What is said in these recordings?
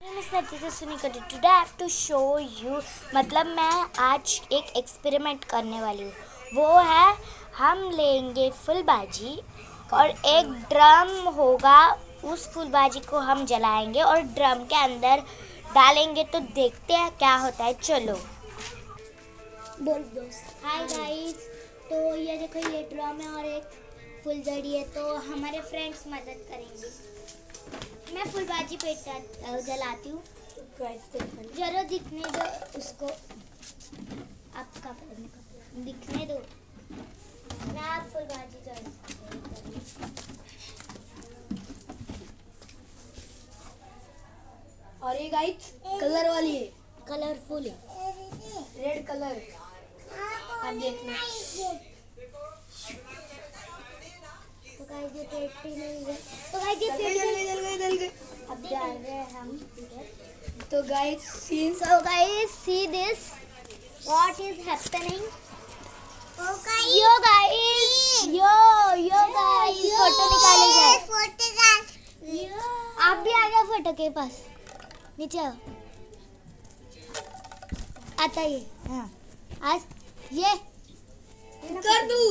Today I have to show you, मतलब मैं आज एक एक्सपेरिमेंट करने वाली हूँ। वो है हम लेंगे फुलबाजी और एक ड्रम होगा, उस फुलबाजी को हम जलाएंगे और ड्रम के अंदर डालेंगे तो देखते हैं क्या होता है। चलो बोल दोस्त। हाय गाइस, तो ये देखो ये ड्रम है और एक फुलझड़ी है, तो हमारे फ्रेंड्स मदद करेंगे। मैं फुलबाजी पे जलाती हूँ, जरूर दिखने दो उसको, आपका दिखने दो। मैं आप फुलबाजी और ये गाइस कलर वाली है, कलरफुल है, रेड कलर। आप देखना। तो गाइस ये पेटी नहीं है, तो गाइस ये पेटी जल गए। अब डाल रहे हैं हम। तो guys So guys, see this. What is happening? Yo guys, yo guys, photo निकाले जाए। आप भी आ जाओ फोटो के पास, नीचे आओ। आता ये, हाँ आज ये कर दूं।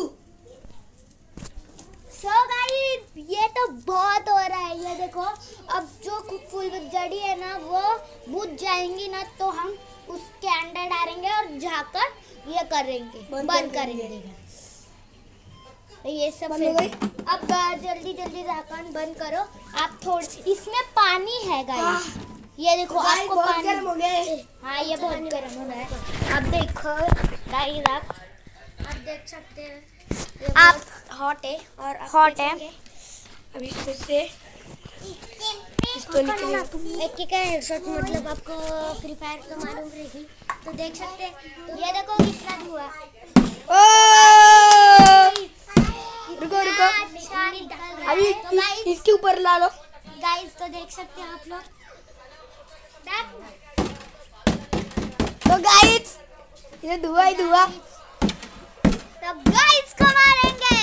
So guys, ये तो बहुत हो रहा है। ये देखो, अब जो फुलझड़ी है ना वो बुझ जाएंगी ना, तो हम उसके अंदर डालेंगे और झाकर ये करेंगे, बंद करेंगे। तो ये सब अब जल्दी जल्दी ढक्कन बंद करो। आप थोड़ी, इसमें पानी है गाइस, ये देखो आपको पानी गर्म हो गए। हाँ ये बहुत गर्म हो रहा है। अब देखो गाइस, आप देख सकते हैं, आप हॉट है और हॉट है। अभी इससे इसको एक का हेडशॉट, मतलब आपको फ्री फायर तो मालूम रहेगी, तो देख सकते हैं। ये देखो कितना धुआं। रुको अभी इसके ऊपर ला लो गाइस, तो देख सकते हैं आप लोग। तो गाइस ये धुआं ही धुआं। तो गाइस को मारेंगे।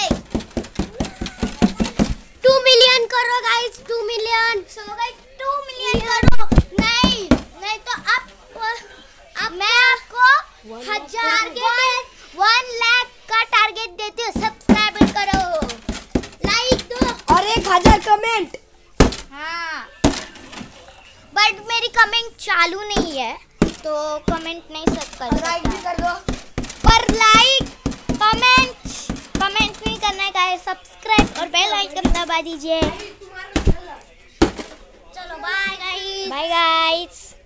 2 मिलियन करो guys, 2 million. So guys 2 million करो। नहीं तो अब मैं आपको 1000 के 1 लाख का टारगेट देती हूँ। सब्सक्राइब करो, लाइक दो और 1000 कमेंट। हाँ, बट मेरी कमेंट चालू नहीं है, तो कमेंट नहीं कर लाइक भी कर दो। पर लाइक कमेंट नहीं करना है गाइस, सब्सक्राइब और बेल आइकन दबा दीजिए। चलो बाय गाइस।